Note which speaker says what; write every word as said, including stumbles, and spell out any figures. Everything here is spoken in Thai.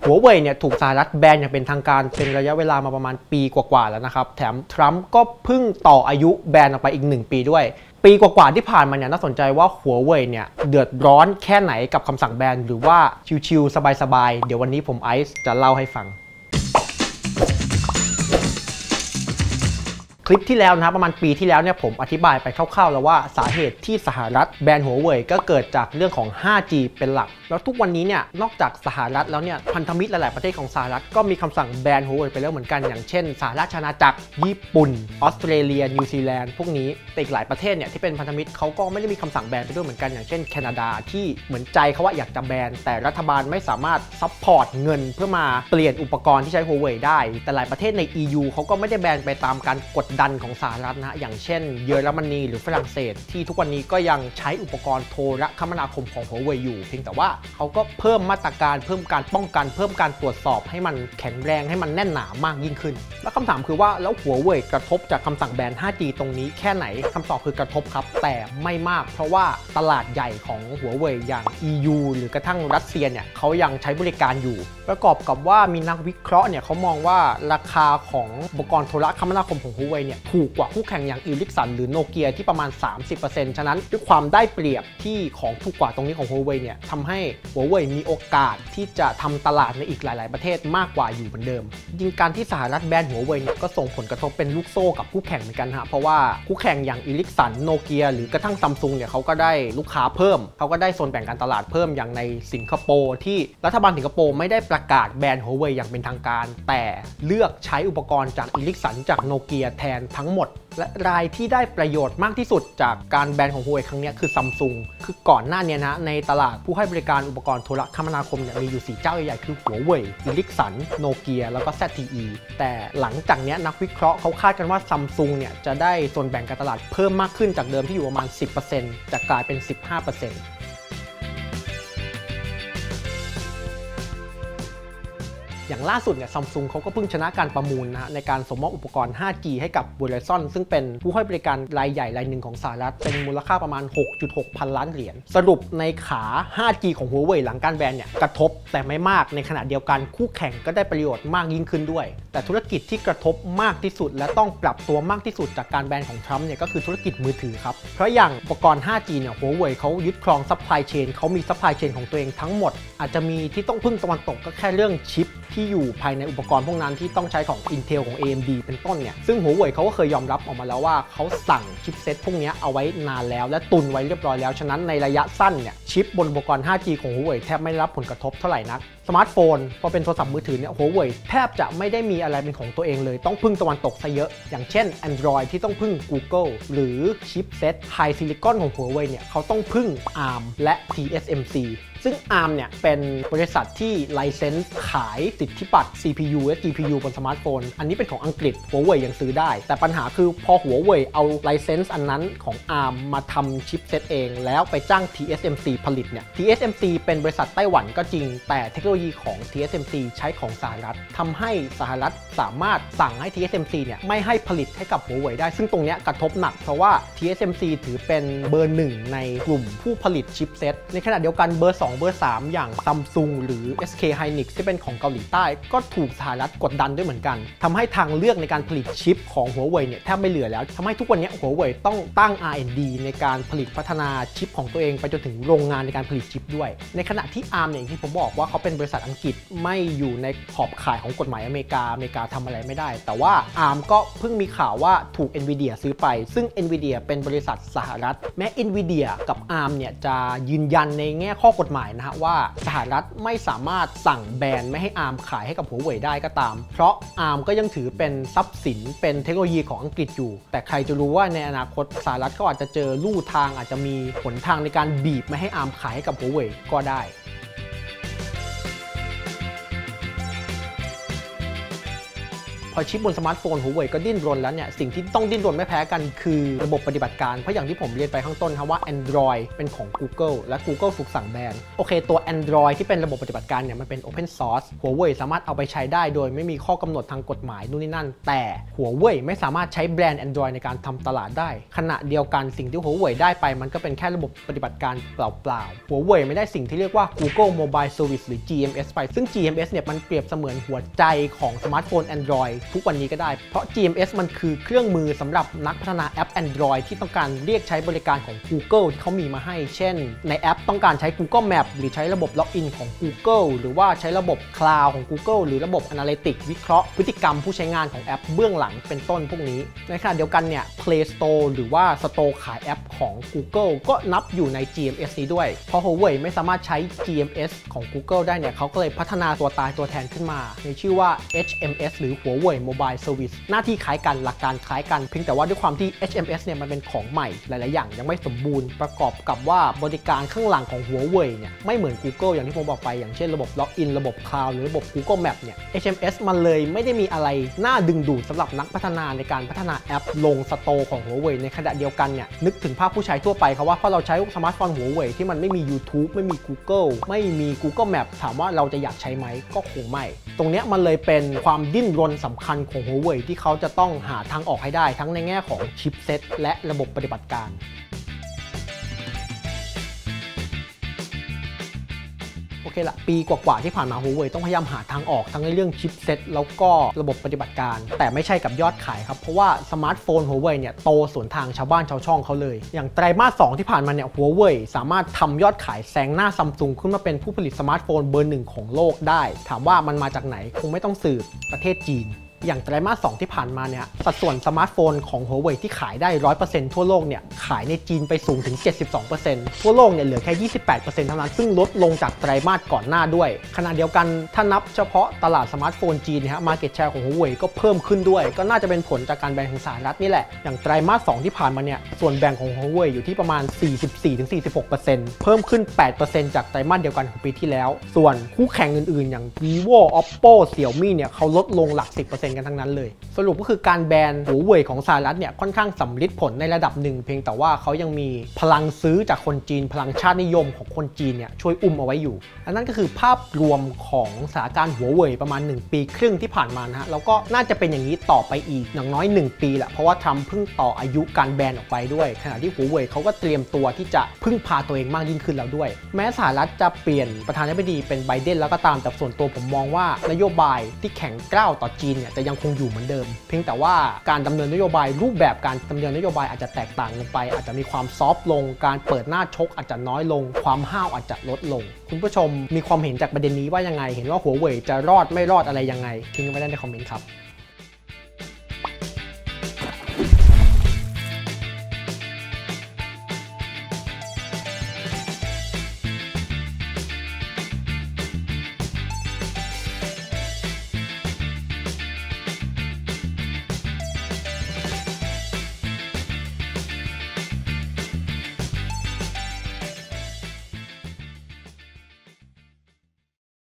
Speaker 1: หัวเว่ยเนี่ยถูกสหรัฐแบนอย่างเป็นทางการเป็นระยะเวลามาประมาณปีกว่าๆแล้วนะครับแถมทรัมป์ก็เพิ่งต่ออายุแบนออกไปอีกหนึ่งปีด้วยปีกว่าๆที่ผ่านมาเนี่ยน่าสนใจว่าหัวเว่ยเนี่ยเดือดร้อนแค่ไหนกับคำสั่งแบนหรือว่าชิวๆสบายๆเดี๋ยววันนี้ผมไอซ์จะเล่าให้ฟังคลิปที่แล้วนะครับประมาณปีที่แล้วเนี่ยผมอธิบายไปคร่าวๆแล้วว่าสาเหตุที่สหรัฐแบนหัวเว่ยก็เกิดจากเรื่องของ ห้าจี เป็นหลักแล้วทุกวันนี้เนี่ยนอกจากสหรัฐแล้วเนี่ยพันธมิตรหลายๆประเทศของสหรัฐก็มีคำสั่งแบนหัวเว่ยไปแล้วเหมือนกันอย่างเช่นสหราชอาณาจักรญี่ปุ่นออสเตรเลียนิวซีแลนด์พวกนี้แต่อีกหลายประเทศเนี่ยที่เป็นพันธมิตรเขาก็ไม่ได้มีคำสั่งแบนไปด้วยเหมือนกันอย่างเช่นแคนาดาที่เหมือนใจเขาว่าอยากจะแบนแต่รัฐบาลไม่สามารถซัพพอร์ตเงินเพื่อมาเปลี่ยนอุปกรณ์ที่ใช้หัวเว่ยได้แต่หลายประเทศใน อี ยู เขาก็ไม่ได้แบนไปตามการกดดันของสหรัฐนะอย่างเช่นเยอรมนีหรือฝรั่งเศสที่ทุกวันนี้ก็ยังใช้อุปกรณ์โทรคมนาคมของหัวเว่ยอยู่เพียงแต่ว่าเขาก็เพิ่มมาตรการเพิ่มการป้องกันเพิ่มการตรวจสอบให้มันแข็งแรงให้มันแน่นหนามากยิ่งขึ้นแล้วคำถามคือว่าแล้วหัวเว่ยกระทบจากคำสั่งแบน ห้าจี ตรงนี้แค่ไหนคำตอบคือกระทบครับแต่ไม่มากเพราะว่าตลาดใหญ่ของหัวเว่ยอย่าง อี ยู หรือกระทั่งรัสเซียเนี่ยเขายังใช้บริการอยู่ประกอบกับว่ามีนักวิเคราะห์เนี่ยเขามองว่าราคาของอุปกรณ์โทรคมนาคมของหัวเว่ยเนี่ยถูกกว่าคู่แข่งอย่างอีลิกสันหรือโนเกียที่ประมาณ สามสิบเปอร์เซ็นต์ ฉะนั้นด้วยความได้เปรียบที่ของถูกกว่าตรงนี้ของหัวเว่ยเนี่ยทำให้หัวเว่ยมีโอกาสที่จะทำตลาดในอีกหลายๆประเทศมากกว่าอยู่เหมือนเดิมยิ่งการที่สหรัฐแบนหัวเว่ยเนี่ยก็ส่งผลกระทบเป็นลูกโซ่กับคู่แข่งเหมือนกันฮะเพราะว่าคู่แข่งอย่างอีลิกสันโนเกียหรือกระทั่งซัมซุงเนี่ยเขาก็ได้ลูกค้าเพิ่มเขาก็ได้โซนแบ่งการตลาดเพิ่มอย่างในสิงคโปร์ที่รัฐบาลสิงคโปร์ไม่ได้ประกาศแบนหัวเว่ยอย่างเป็นทางการแต่เลือกใช้อุปกรณ์จากอีลิกสันจากโนเกียแทนทั้งหมดและรายที่ได้ประโยชน์มากที่สุดจากการแบนของหัวเว่ยครั้งนี้คือซัมซุงคือก่อนหน้านี้นะในตลาดผู้ให้บริการอุปกรณ์โทรคมนาคมเนี่ยมีอยู่สี่เจ้าใหญ่ๆคือหัวเว่ยอีลิกสันโนเกียแล้วก็ แซด ที อี แต่หลังจากนี้นักวิเคราะห์เขาคาดกันว่าซัมซุงเนี่ยจะได้ส่วนแบ่งการตลาดเพิ่มมากขึ้นจากเดิมที่อยู่ประมาณ สิบเปอร์เซ็นต์ จะกลายเป็น สิบห้าเปอร์เซ็นต์อย่างล่าสุดเนี่ยซัมซุงเขาก็เพิ่งชนะการประมูลนะในการส่งมอบอุปกรณ์ ห้าจี ให้กับ Verizon ซึ่งเป็นผู้ให้บริการรายใหญ่รายหนึ่งของสหรัฐเป็นมูลค่าประมาณ หกจุดหก พันล้านเหรียญสรุปในขา ห้าจี ของหัวเว่ยหลังการแบนเนี่ยกระทบแต่ไม่มากในขณะเดียวกันคู่แข่งก็ได้ประโยชน์มากยิ่งขึ้นด้วยแต่ธุรกิจที่กระทบมากที่สุดและต้องปรับตัวมากที่สุดจากการแบนของทรัมป์เนี่ยก็คือธุรกิจมือถือครับเพราะอย่างอุปกรณ์ ห้าจี เนี่ยหัวเว่ยเขายึดครองซัพพลายเชนเขามีซัพพลายเชนของตัวเองทั้งหมดอาจจะมีที่ต้องพึ่งตะวันตกก็แค่เรื่องชิปที่อยู่ภายในอุปกรณ์พวกนั้นที่ต้องใช้ของ Intel ของ เอ เอ็ม ดี เป็นต้นเนี่ยซึ่งหัวเว่ยเขาก็เคยยอมรับออกมาแล้วว่าเขาสั่งชิปเซ็ตพวกนี้เอาไว้นานแล้วและตุนไว้เรียบร้อยแล้วฉะนั้นในระยะสั้นเนี่ยชิปบนอุปกรณ์ ห้าจี ของหัวเว่ยแทบไม่ได้รับผลกระทบเท่าไหร่นักสมาร์ทโฟนพอเป็นโทรศัพท์มือถือเนี่ยหัวเว่ยแทบจะไม่ได้มีอะไรเป็นของตัวเองเลยต้องพึ่งตะวันตกซะเยอะอย่างเช่น Android ที่ต้องพึ่ง Google หรือชิปเซ็ต High Silicon ของหัวเว่ยเนี่ยเขาต้องพึ่ง อาร์ม และ ที เอส เอ็ม ซี ซึ่ง อาร์ม เนี่ยเป็นบริษัทที่ไลเซนส์ขายสิทธิบัตร ซี พี ยู และ จี พี ยู บนสมาร์ทโฟนอันนี้เป็นของอังกฤษหัวเว่ยยังซื้อได้แต่ปัญหาคือพอหัวเว่ยเอาไลเซนส์อันนั้นของ อาร์ม มาทำชิปเซตเองแล้วไปจ้าง ที เอส เอ็ม ซี ผลิตเนี่ย ที เอส เอ็ม ซี เป็นบริษัทไต้หวันก็จริงแต่เทคโนโลยีของ ที เอส เอ็ม ซี ใช้ของสหรัฐทำให้สหรัฐสามารถสั่งให้ ที เอส เอ็ม ซี เนี่ยไม่ให้ผลิตให้กับหัวเว่ยได้ซึ่งตรงนี้กระทบหนักเพราะว่า ที เอส เอ็ม ซี ถือเป็นเบอร์หนึ่งในกลุ่มผู้ผลิตชิปเซตในขณะเดียวกันเบอร์สองเบอร์สามอย่างซัมซุงหรือ เอส เค Hynix ที่เป็นของเกาหลีใต้ก็ถูกสหรัฐกดดันด้วยเหมือนกันทำให้ทางเลือกในการผลิตชิปของหัวเว่ยเนี่ยแทบไม่เหลือแล้วทำให้ทุกวันนี้หัวเว่ยต้องตั้ง อาร์ แอนด์ ดี ในการผลิตพัฒนาชิปของตัวเองไปจนถึงโรงงานในการผลิตชิปด้วยในขณะที่ อาร์ม เนี่ยอย่างที่ผมบอกว่าเขาเป็นบริษัทอังกฤษไม่อยู่ในขอบข่ายของกฎหมายอเมริกาอเมริกาทำอะไรไม่ได้แต่ว่า อาร์ม ก็เพิ่งมีข่าวว่าถูก Nvidia ซื้อไปซึ่ง Nvidia เป็นบริษัทสหรัฐแม้ Nvidia กับ อาร์ม เนี่ยจะยืนยันในแง่ข้อกฎหมายนะฮะว่าสหรัฐไม่สามารถสั่งแบนไม่ให้ อาร์ม ขายให้กับหัวเว่ยได้ก็ตามเพราะ อาร์ม ก็ยังถือเป็นทรัพย์สินเป็นเทคโนโลยีของอังกฤษอยู่แต่ใครจะรู้ว่าในอนาคตสหรัฐก็อาจจะเจอลู่ทางอาจจะมีหนทางในการบีบไม่ให้ อาร์ม ขายให้กับหัวเว่ยก็ได้ผพอชิปบนสมาร์ทโฟน Huawei ก็ดิ้นรนแล้วเนี่ยสิ่งที่ต้องดิ้นรนไม่แพ้กันคือระบบปฏิบัติการเพราะอย่างที่ผมเรียนไปข้างต้นครับว่า Android เป็นของ Google และ Google ถูกสั่งแบนโอเคตัว Android ที่เป็นระบบปฏิบัติการเนี่ยมันเป็น Open Source Huawei สามารถเอาไปใช้ได้โดยไม่มีข้อกำหนดทางกฎหมายนู่นนี่นั่นแต่ Huawei ไม่สามารถใช้แบรนด์ Android ในการทำตลาดได้ขณะเดียวกันสิ่งที่ Huawei ได้ไปมันก็เป็นแค่ระบบปฏิบัติการเปล่าๆ Huawei ไม่ได้สิ่งที่เรียกว่า Google Mobile Service หรือ จี เอ็ม เอส ไปซึ่ง จี เอ็ม เอส เนี่ยมันเปรียบเสมือนหัวใจของสมาร์ทโฟน Android ทุกวันนี้ก็ได้เพราะ จี เอ็ม เอส มันคือเครื่องมือสำหรับนักพัฒนาแอป Android ที่ต้องการเรียกใช้บริการของ Google ที่เขามีมาให้เช่นในแอปต้องการใช้ Google Map หรือใช้ระบบล็อกอินของ Google หรือว่าใช้ระบบ Cloud ของ Google หรือระบบ Analytics วิเคราะห์พฤติกรรมผู้ใช้งานของแอปเบื้องหลังเป็นต้นพวกนี้ในขณะเดียวกันเนี่ย Play Store หรือว่า Store ขายแอปของ Google ก็นับอยู่ใน จี เอ็ม เอส นี้ด้วยเพราะ Huawei ไม่สามารถใช้ จี เอ็ม เอส ของ Google ได้เนี่ยเขาก็เลยพัฒนาตัวตายตัวแทนขึ้นมาในชื่อว่า เอช เอ็ม เอส หรือ Huawei Mobile Service หน้าที่คล้ายกันหลักการคล้ายกันเพียงแต่ว่าด้วยความที่ เอช เอ็ม เอส เนี่ยมันเป็นของใหม่หลายๆอย่างยังไม่สมบูรณ์ประกอบกับว่าบริการข้างหลังของ Huawei เนี่ยไม่เหมือน Google อย่างที่ผมบอกไปอย่างเช่นระบบล็อกอินระบบ Cloud หรือระบบ Google Map เนี่ย เอช เอ็ม เอส มันเลยไม่ได้มีอะไรน่าดึงดูดสำหรับนักพัฒนาในการพัฒนาแอปลงสโตร์ของ Huawei ในขณะเดียวกันเนี่ยนึกถึงภาพผู้ใช้ทั่วไปครับว่าพอเราใช้สมาร์ทโฟน Huawei ที่มันไม่มี YouTube ไม่มี Google ไม่มี Google Map ถามว่าเราจะอยากใช้ไหมก็คงไม่ตรงนี้มันเลยเป็นความดิ้นรนสำคัญของ Huawei ที่เขาจะต้องหาทางออกให้ได้ทั้งในแง่ของชิปเซ็ตและระบบปฏิบัติการโอเคละปีกว่าๆที่ผ่านมา Huawei ต้องพยายามหาทางออกทั้งในเรื่องชิปเซ็ตแล้วก็ระบบปฏิบัติการแต่ไม่ใช่กับยอดขายครับเพราะว่าสมาร์ทโฟน Huawei เนี่ยโตสวนทางชาวบ้านชาวช่องเขาเลยอย่างไตรมาสสองที่ผ่านมาเนี่ย Huawei สามารถทำยอดขายแซงหน้า Samsung ขึ้นมาเป็นผู้ผลิตสมาร์ทโฟนเบอร์หนึ่งของโลกได้ถามว่ามันมาจากไหนคงไม่ต้องสืบประเทศจีนอย่างไตรมาสสองที่ผ่านมาเนี่ยสัดส่วนสมาร์ทโฟนของ Huawei ที่ขายได้ หนึ่งร้อยเปอร์เซ็นต์ ทั่วโลกเนี่ยขายในจีนไปสูงถึง เจ็ดสิบสองเปอร์เซ็นต์ ทั่วโลกเนี่ยเหลือแค่ ยี่สิบแปดเปอร์เซ็นต์ เท่านั้นซึ่งลดลงจากไตรมาสก่อนหน้าด้วยขณะเดียวกันถ้านับเฉพาะตลาดสมาร์ทโฟนจีนนะฮะ market share ของ Huawei ก็เพิ่มขึ้นด้วยก็น่าจะเป็นผลจากการแบ่งของสหรัฐนี่แหละอย่างไตรมาสสองที่ผ่านมาเนี่ยส่วนแบ่งของ Huawei อยู่ที่ประมาณ สี่สิบสี่ถึงสี่สิบหกเปอร์เซ็นต์ เพิ่มขึ้น แปดเปอร์เซ็นต์ จากไตรมาสเดียวกันของปีที่แล้วส่วนคู่แข่งอื่นๆอย่าง Vivo Oppo Xiaomi เนี่ยเขาลดลงหลัก สิบเปอร์เซ็นต์ กันทั้งนั้นเลยสรุปก็คือการแบน Huawei ของสหรัฐเนี่ยค่อนข้างสำลิดผลในระดับหนึ่งเพียงแต่ว่าเขายังมีพลังซื้อจากคนจีนพลังชาตินิยมของคนจีนเนี่ยช่วยอุ้มเอาไว้อยู่อันนั้นก็คือภาพรวมของสถานการณ์ Huawei ประมาณหนึ่งปีครึ่งที่ผ่านมานะฮะแล้วก็น่าจะเป็นอย่างนี้ต่อไปอีกอย่างน้อยหนึ่งปีแหละเพราะว่าทรัมป์เพิ่งต่ออายุการแบนออกไปด้วยขณะที่ Huawei เขาก็เตรียมตัวที่จะพึ่งพาตัวเองมากยิ่งขึ้นแล้วด้วยแม้สหรัฐจะเปลี่ยนประธานาธิบดีเป็นไบเดนแล้วก็ตามแต่ส่วนตัวผมมองว่านโยบายที่แข็งกร้าวต่อจีนเนี่ยจะยังคงอยู่เหมือนเดิมเพียงแต่ว่าการดำเนินนโยบายรูปแบบการดำเนินนโยบายอาจจะแตกต่างกันไปอาจจะมีความซอฟต์ลงการเปิดหน้าชกอาจจะน้อยลงความห้าวอาจจะลดลงคุณผู้ชมมีความเห็นจากประเด็นนี้ว่ายังไงเห็นว่า Huawei จะรอดไม่รอดอะไรยังไงทิ้งไว้ได้ในคอมเมนต์ครับ